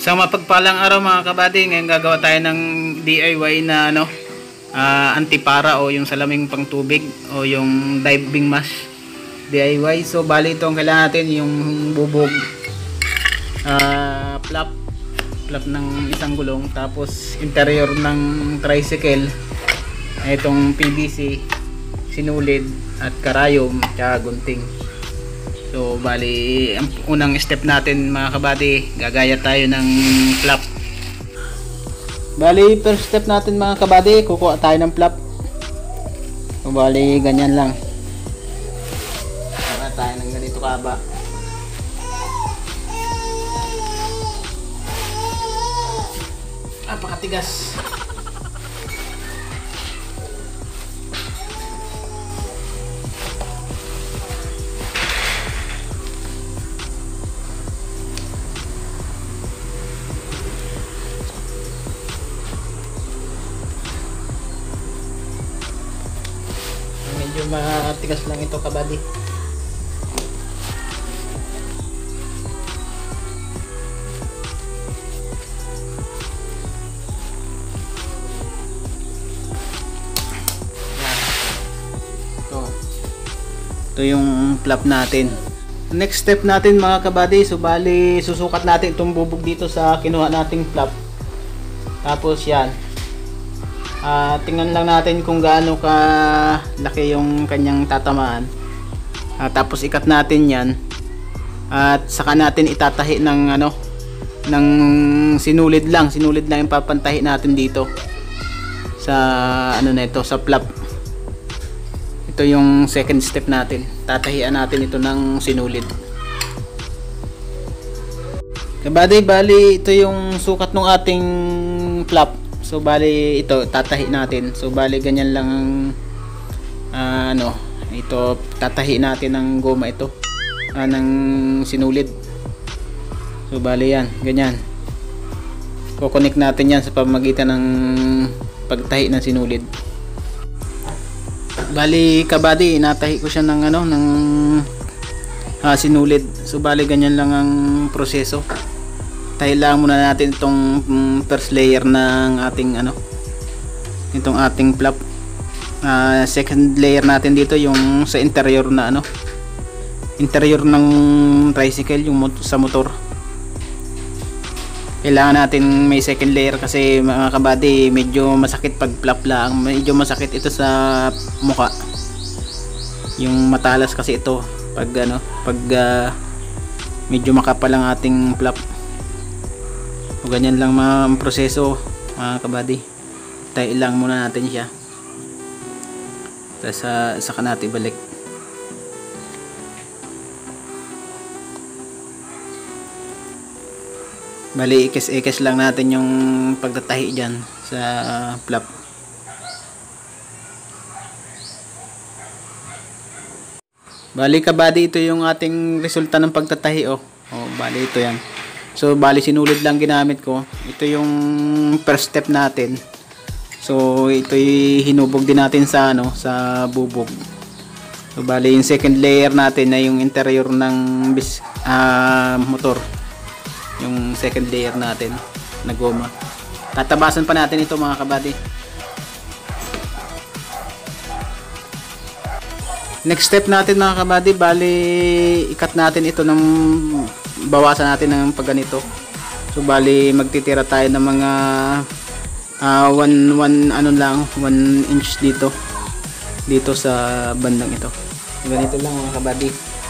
Sa mapagpalang araw mga kabady, ngayon gagawa tayo ng DIY na antipara o yung salaming pang tubig o yung diving mask DIY. So bali ito ang kailangan natin, yung bubog, flap ng isang gulong, tapos interior ng tricycle, itong PVC, sinulid at karayom at gunting. So bali ang unang step natin mga kabady, gagaya tayo ng flap. Bali first step natin mga kabady, kukuha tayo ng flap. So bali ganyan lang, kukuha tayo ng ganito kaba. Napakatigas. Medyo matigas lang ito kabady. Ito yung flap natin. Next step natin mga kabady, so bali susukat natin itong bubog dito sa kinuha nating flap. Tapos yan, tingnan lang natin kung gaano ka laki yung kanyang tatamaan. Tapos ikat natin yan at saka natin itatahi ng ng sinulid lang yung papantahi natin dito sa na ito, sa flap. Ito yung second step natin, tatahian natin ito ng sinulid. Kabady, bali ito yung sukat ng ating flap. So bali ito tatahi natin. So bali ganyan lang ang ito tatahi natin ng goma ito, ng sinulid. So bali yan, ganyan. Kukonek natin yan sa pamamagitan ng pagtahi ng sinulid. Bali kabady, natahi ko siya ng sinulid. So bali ganyan lang ang proseso. Tahi lang muna natin itong first layer ng ating itong ating flap. Second layer natin dito yung sa interior na interior ng tricycle, yung sa motor. Kailangan natin may second layer kasi mga kabady, medyo masakit pag flap lang. Medyo masakit ito sa mukha. Yung matalas kasi ito pag medyo makapal ang ating flap. O ganyan lang ang proseso mga kabady. Tayo lang muna natin siya. Tapos saka natin balik. Bali ikes-ikes lang natin yung pagtatahi dyan sa flap. Bali kabady, ito yung ating resulta ng pagtatahi. Bali ito yan. So bali sinulid lang ginamit ko. Ito yung first step natin. So ito'y hinubog din natin sa sa bubog. So bali yung second layer natin na yung interior ng motor. Yung second layer natin na goma. Tatabasan pa natin ito mga kabady. Next step natin mga kabady, bali ikat natin ito ng bawasan natin ng pagganito. So bali magtitira tayo ng mga 1 inch dito sa bandang ito. Ganito lang mga kabady.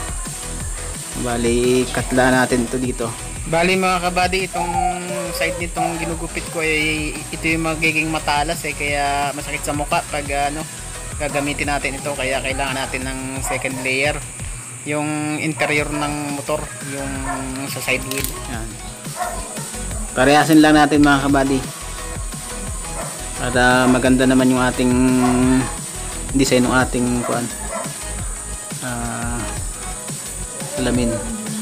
Bali katla natin ito dito. Bali mga kabady, itong side nitong ginugupit ko ay ito yung magiging matalas kaya masakit sa mukha pag gagamitin natin ito, kaya kailangan natin ng second layer, yung interior ng motor, yung sa side wheel. Yan. Parehasin lang natin mga kabady para maganda naman yung ating design ng ating salamin.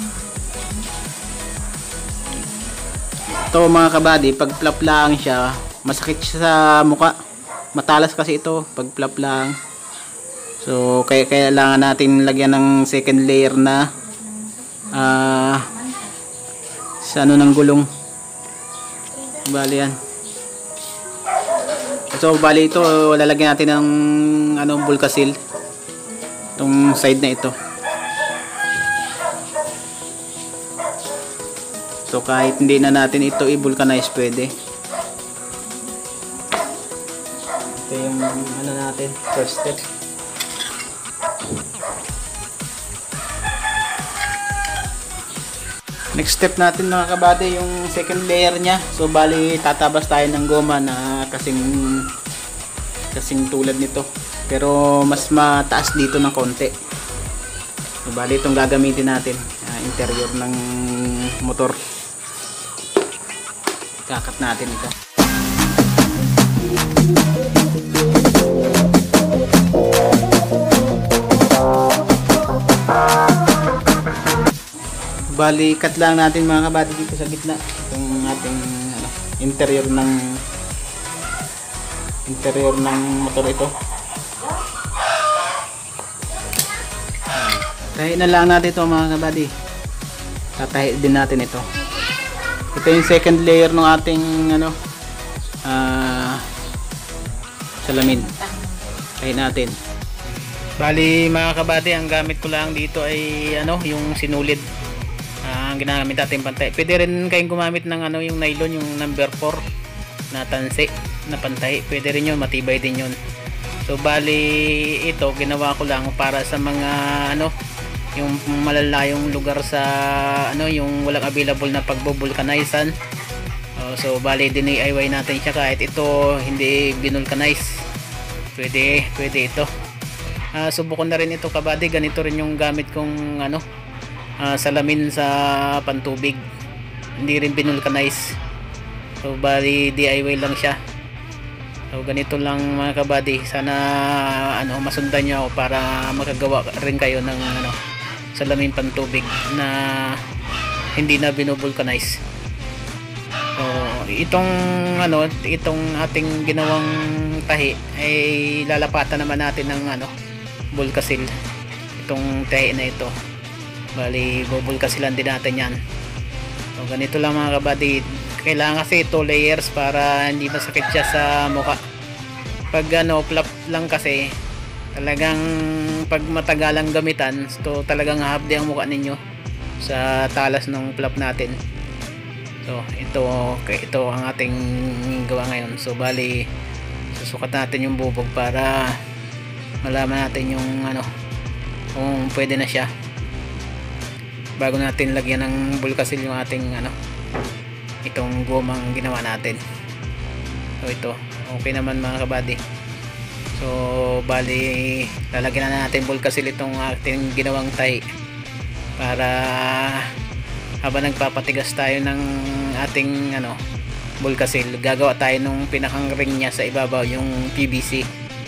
Ito mga kabady, pag flap lang siya, masakit siya sa mukha. Matalas kasi ito pag flap lang. So kaya kailangan natin lagyan ng second layer na sa ng gulong Bali yan. So bali ito, lalagyan natin ng ano, Bulkasil. Itong side na ito. So kahit hindi na natin ito i-vulcanize, pwede. Ito yung ano natin, first step. Next step natin mga kabady, yung second layer nya. So bali tatabas tayo ng goma na kasing tulad nito, pero mas mataas dito ng konti. So bali itong gagamitin natin, interior ng motor. Kakat natin ito. Bali cut lang natin mga kabady dito sa gitna itong ating ano, interior ng motor ito. Tahi na lang natin ito mga kabady. Tatahi din natin ito. Ito yung second layer ng ating ano, salamin. Tahi natin. Bali mga kabady, ang gamit ko lang dito ay ano, yung sinulid. Ang ginamit natin pantay. Pwede rin kayong gumamit ng ano, yung nylon, yung number 4 na tansi na pantay. Pwede rin yun, matibay din yun. So bali ito ginawa ko lang para sa mga ano, yung malalayong lugar sa ano, yung walang available na pagbubulkanizean. So bali DIY natin siya kahit ito hindi binulkanize. Pwede ito. Subukan na rin ito kabady. Ganito rin yung gamit kong ano, salamin sa pantubig, hindi rin binulkanize. So bali DIY lang siya. So ganito lang mga kabady, sana ano, masundan nyo ako para makagawa rin kayo ng ano, salamin pantubig na hindi na binubulkanize. So itong ano, itong ating ginawang tahi ay lalapatan naman natin ng ano, Bulkasil. Itong tahi na ito, bali bubulkasilan din natin yan. So ganito lang mga kabady. Kailangan kasi 2 layers para hindi masakit siya sa mukha. Pag ano, flap lang kasi talagang pag matagalang gamitan, so talagang hahapdi ang mukha ninyo sa talas ng flap natin. So ito ang ating gawa ngayon. So bali susukat natin yung bubog para malaman natin yung ano, kung pwede na siya bago natin lagyan ng Bulkasil yung ating ano, itong gomang ginawa natin. So ito okay naman mga kabady. So bali lalagyan na natin Bulkasil itong ating ginawang tahi para habang nagpapatigas tayo ng ating ano, Bulkasil, gagawa tayo nung pinakang ring niya sa ibabaw, yung PVC.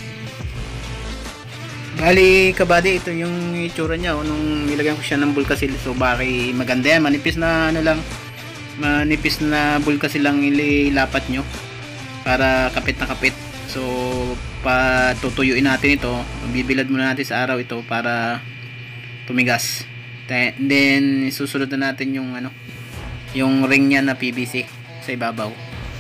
Bali kabady, ito yung itsura niya nung nilagyan ko siya ng Bulkasil. So baki maganda yan, manipis na ano lang, manipis na Bulkasil lang ilapat nyo para kapit na kapit. So patutuyuin natin ito, bibilad muna natin sa araw ito para tumigas. Then susunod na natin yung ano, yung ring niya na PVC sa ibabaw.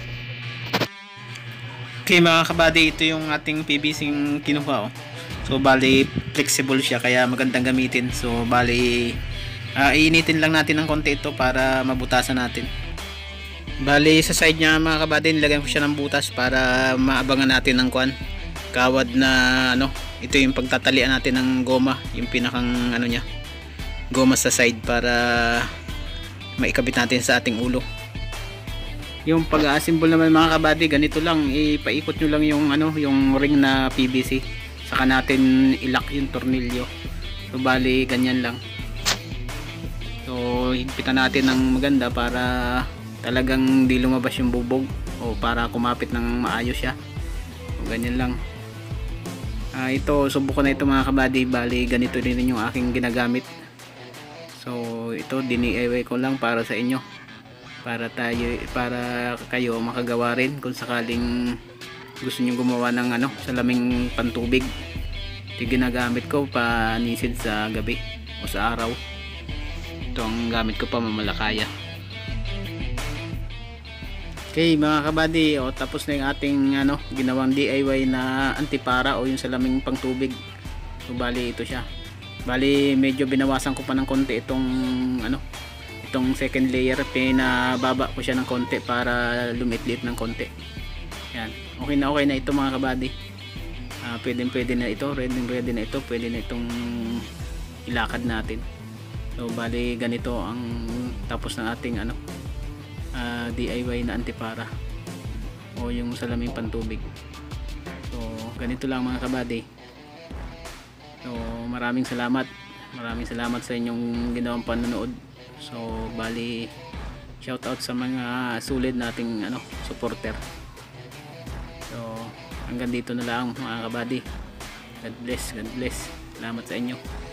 Okay mga kabady, ito yung ating PVC yung kinuha. So bali flexible siya kaya magandang gamitin. So bali iinitin lang natin ng konti ito para mabutasan natin. Bali sa side niya mga kabady, nilagyan ko siya ng butas para maabangan natin ng kawad na ano, ito yung pagtatalian natin ng goma, yung pinakang ano niya, goma sa side para maikabit natin sa ating ulo. Yung pag-assemble naman mga kabady, ganito lang, ipaikot nyo lang yung ano, yung ring na PVC, saka natin ilock yung tornilyo. So bali ganyan lang. So higpitan natin ng maganda para talagang di lumabas yung bubog, o para kumapit ng maayos siya. So ganyan lang. Ito subukan na ito mga kabady. Bali ganito din yung aking ginagamit. So ito DIY ko lang para sa inyo, para kayo makagawa rin kung sakaling gusto niyo gumawa ng ano, salaming pantubig. Ito ginagamit ko panisid sa gabi o sa araw. Ito ang gamit ko pa, mamalakaya. Okay mga kabady, tapos na yung ating ginawang DIY na antipara o yung salaming pangtubig. So bali ito siya. Bali medyo binawasan ko pa ng konti itong second layer, pinababa ko siya ng konti para lumitlit ng konti. Yan. Okay na ito mga kabady. Pwede na ito, ready na ito, pwede na itong ilakad natin. So bali ganito ang tapos ng ating DIY na antipara o yung salaming pantubig. So ganito lang mga kabady. So maraming salamat sa inyong ginawang panonood. So bali shout out sa mga sulit nating supporter. So hanggang dito na lang mga kabady. God bless. Salamat sa inyo.